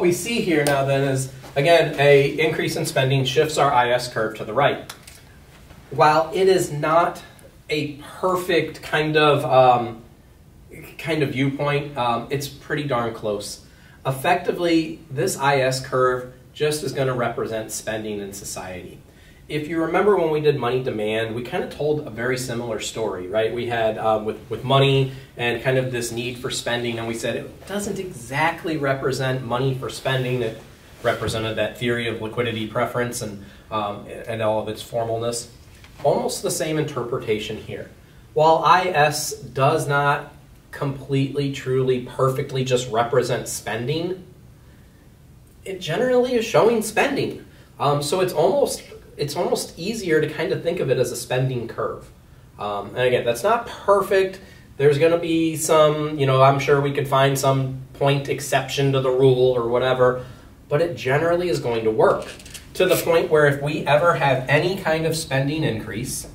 we see here now then is, again, a increase in spending shifts our IS curve to the right. While it is not a perfect kind of viewpoint, it's pretty darn close. Effectively, this IS curve just is going to represent spending in society. If you remember when we did money demand, we kind of told a very similar story, right? We had with money and kind of this need for spending, and we said it doesn't exactly represent money for spending. It represented that theory of liquidity preference and all of its formalness. Almost the same interpretation here. While IS does not completely, truly, perfectly just represent spending, it generally is showing spending. So it's almost easier to kind of think of it as a spending curve. And again, that's not perfect. There's going to be some, I'm sure we could find some point exception to the rule or whatever, but it generally is going to work to the point where if we ever have any kind of spending increase,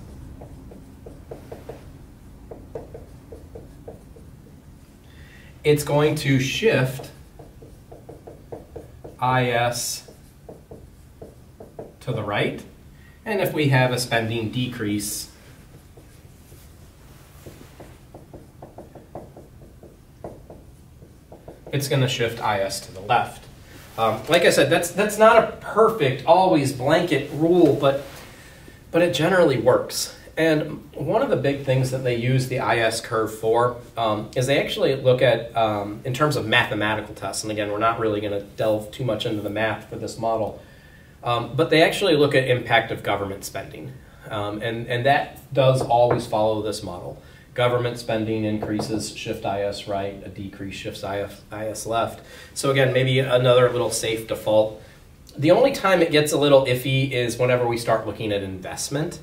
it's going to shift IS to the right. And if we have a spending decrease, it's going to shift IS to the left. Like I said, that's not a perfect, always blanket rule, but it generally works. And one of the big things that they use the IS curve for is they actually look at, in terms of mathematical tests, and again, we're not really going to delve too much into the math for this model, but they actually look at impact of government spending. And that does always follow this model. Government spending increases, shift IS right, a decrease shifts IS left. So again, maybe another little safe default. The only time it gets a little iffy is whenever we start looking at investment.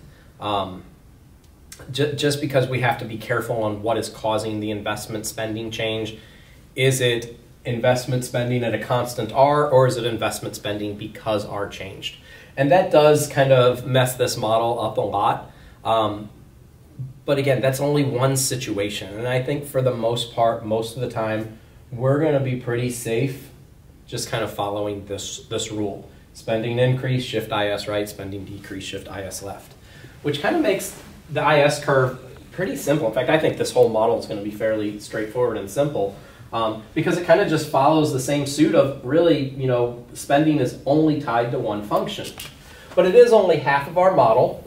Just because we have to be careful on what is causing the investment spending change. Is it investment spending at a constant R, or is it investment spending because R changed? And that does kind of mess this model up a lot. But again, that's only one situation. And I think for the most part, most of the time, we're going to be pretty safe just kind of following this rule. Spending increase, shift IS right, spending decrease, shift IS left. Which kind of makes the IS curve pretty simple. In fact, I think this whole model is going to be fairly straightforward and simple because it kind of just follows the same suit of really, spending is only tied to one function. But it is only half of our model.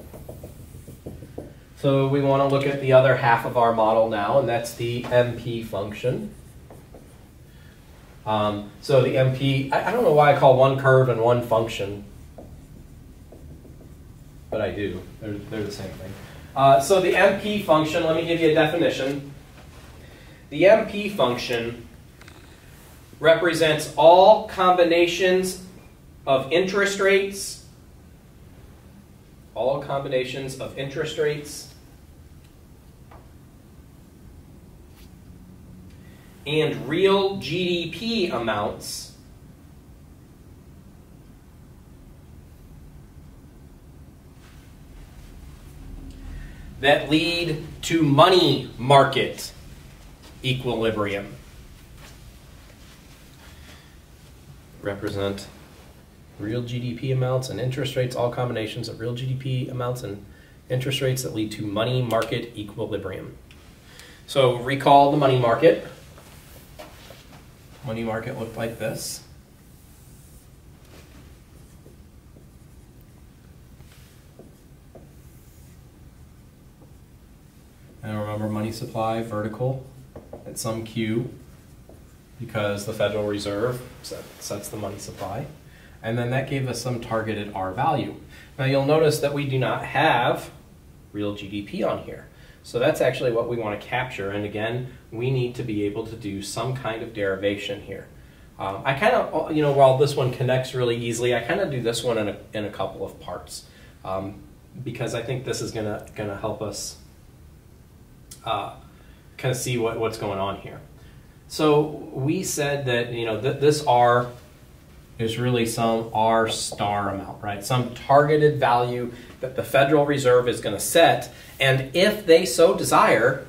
So we want to look at the other half of our model now, and that's the MP function. So the MP, I don't know why I call one curve and one function, but I do. They're the same thing. So the MP function, let me give you a definition. The MP function represents all combinations of interest rates, and real GDP amounts that lead to money market equilibrium. Represent real GDP amounts and interest rates, all combinations of real GDP amounts and interest rates that lead to money market equilibrium. So recall the money market. Money market looked like this. And remember, money supply vertical at some Q because the Federal Reserve sets the money supply. And then that gave us some targeted R value. Now you'll notice that we do not have real GDP on here. So that's actually what we want to capture. And again, we need to be able to do some kind of derivation here. I kind of, while this one connects really easily, I kind of do this one in a couple of parts because I think this is gonna help us kind of see what's going on here. So we said that this R is really some R star amount, right? Some targeted value that the Federal Reserve is going to set, and if they so desire,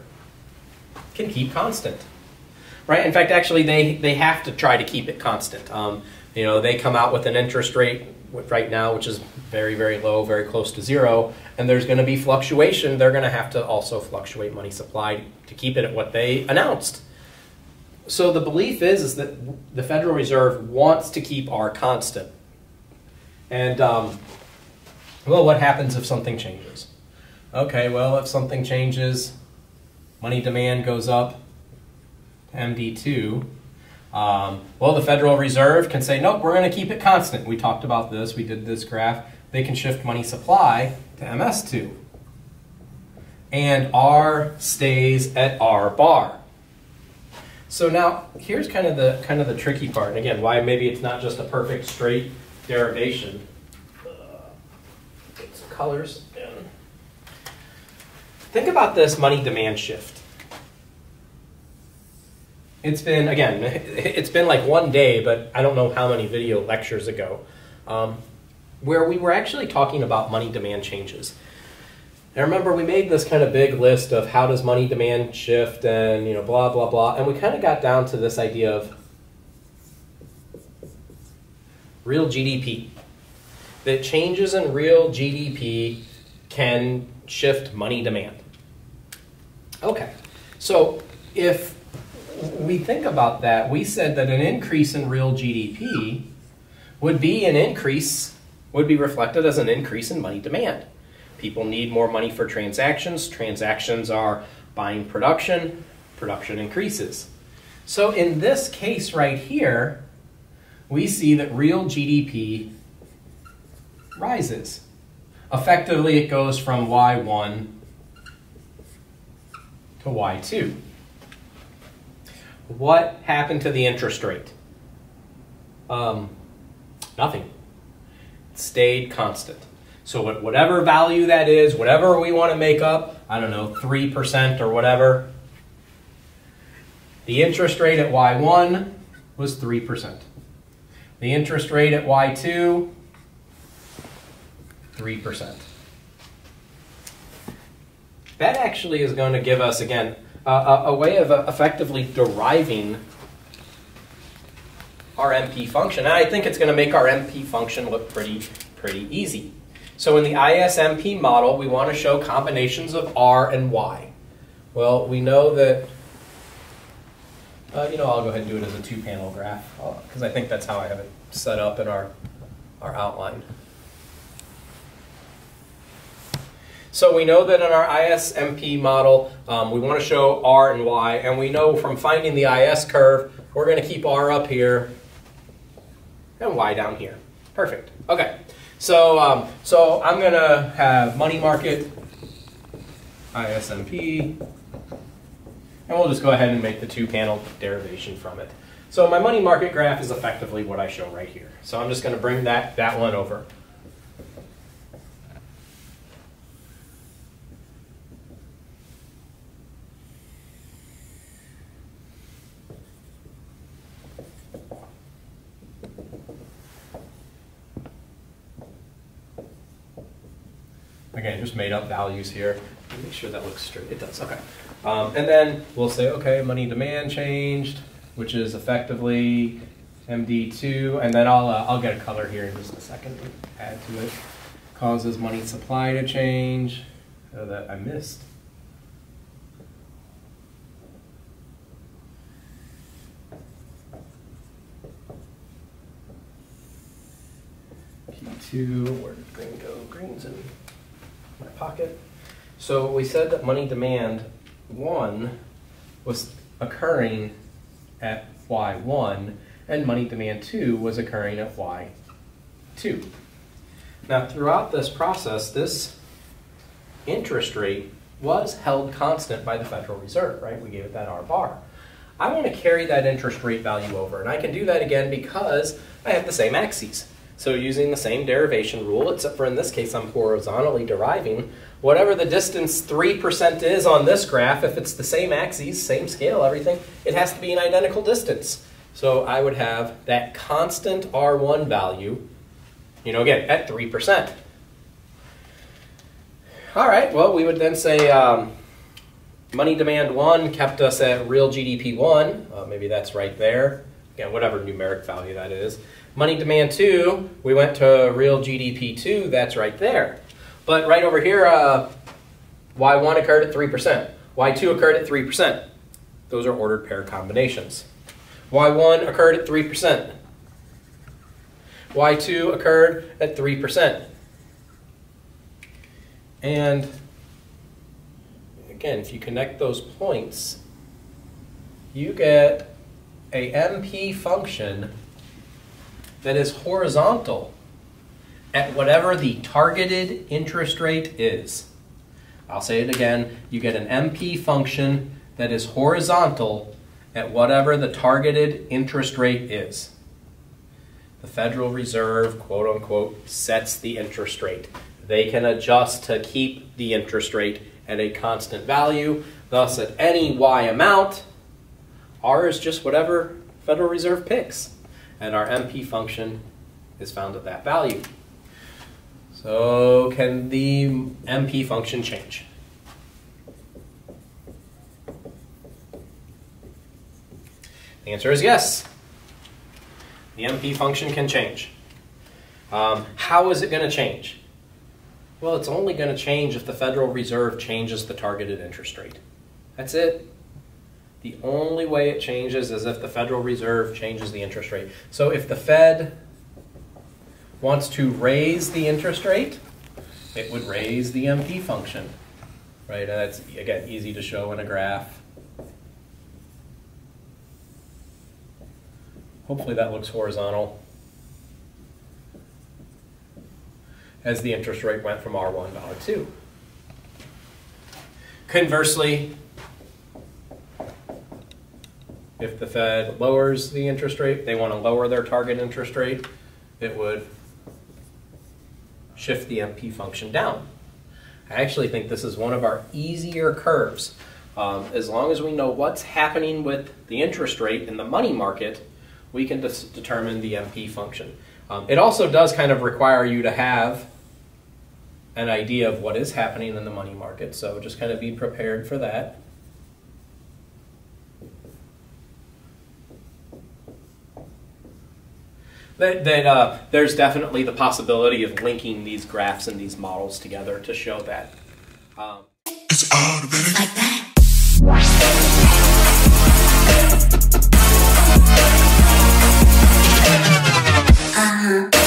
can keep constant, right? In fact, actually, they have to try to keep it constant You know, they come out with an interest rate right now, which is very, very low, very close to zero, and there's going to be fluctuation. They're going to have to also fluctuate money supply to keep it at what they announced. So the belief is that the Federal Reserve wants to keep R constant. And, well, what happens if something changes? Okay, well, if something changes, money demand goes up to MD2. Well, the Federal Reserve can say, nope, we're going to keep it constant. We talked about this. We did this graph. They can shift money supply to MS2. And R stays at R bar. So now, here's kind of the tricky part. And again, why maybe it's not just a perfect straight derivation. Get some colors in. Think about this money demand shift. It's been, again, it's been like one day, but I don't know how many video lectures ago, where we were actually talking about money demand changes. And remember, we made this kind of big list of how does money demand shift and, you know, blah, blah, blah. And we kind of got down to this idea of real GDP. That changes in real GDP can shift money demand. Okay, so if we think about that, we said that an increase in real GDP would be reflected as an increase in money demand. People need more money for transactions. Transactions are buying production. Production increases. So in this case right here, we see that real GDP rises. Effectively, it goes from Y1 to Y2. What happened to the interest rate? Nothing. It stayed constant. So whatever value that is, whatever we want to make up, I don't know, 3% or whatever, the interest rate at Y1 was 3%. The interest rate at Y2, 3%. That actually is going to give us, again, a way of effectively deriving our MP function. And I think it's going to make our MP function look pretty easy. So in the ISMP model, we want to show combinations of R and Y. Well, we know that, you know, I'll go ahead and do it as a two-panel graph, because I think that's how I have it set up in our outline. So we know that in our ISMP model, we want to show R and Y, and we know from finding the IS curve, we're going to keep R up here and Y down here. Perfect. Okay. So I'm going to have money market, ISMP, and we'll just go ahead and make the two-panel derivation from it. So my money market graph is effectively what I show right here. So I'm just going to bring that one over. Again, just made up values here. Make sure that looks straight. It does, okay. And then we'll say, okay, money demand changed, which is effectively MD2, and then I'll get a color here in just a second and add to it. Causes money supply to change, that I missed. P2, where did green go? Green's in my pocket. So we said that money demand 1 was occurring at Y1 and money demand 2 was occurring at Y2. Now throughout this process, this interest rate was held constant by the Federal Reserve, right? We gave it that R bar. I want to carry that interest rate value over, and I can do that again because I have the same axes. So using the same derivation rule, except for in this case I'm horizontally deriving, whatever the distance 3% is on this graph, if it's the same axes, same scale, everything, it has to be an identical distance. So I would have that constant R1 value, you know, again, at 3%. All right, well, we would then say money demand 1 kept us at real GDP 1. Maybe that's right there. Again, whatever numeric value that is. Money demand 2, we went to real GDP 2, that's right there. But right over here, Y1 occurred at 3%. Y2 occurred at 3%. Those are ordered pair combinations. Y1 occurred at 3%. Y2 occurred at 3%. And again, if you connect those points, you get a MP function that is horizontal at whatever the targeted interest rate is. I'll say it again, you get an MP function that is horizontal at whatever the targeted interest rate is. The Federal Reserve, quote unquote, sets the interest rate. They can adjust to keep the interest rate at a constant value. Thus, at any Y amount, R is just whatever Federal Reserve picks. And our MP function is found at that value. So can the MP function change? The answer is yes. The MP function can change. How is it going to change? Well, it's only going to change if the Federal Reserve changes the targeted interest rate. That's it. The only way it changes is if the Federal Reserve changes the interest rate. So if the Fed wants to raise the interest rate, it would raise the MP function, right? And that's, again, easy to show in a graph. Hopefully that looks horizontal as the interest rate went from R1 to R2. Conversely, if the Fed lowers the interest rate, they want to lower their target interest rate, it would shift the MP function down. I actually think this is one of our easier curves. As long as we know what's happening with the interest rate in the money market, we can determine the MP function. It also does kind of require you to have an idea of what is happening in the money market, so just kind of be prepared for that. There's definitely the possibility of linking these graphs and these models together to show that. It's automatic. Like that. Uh-huh.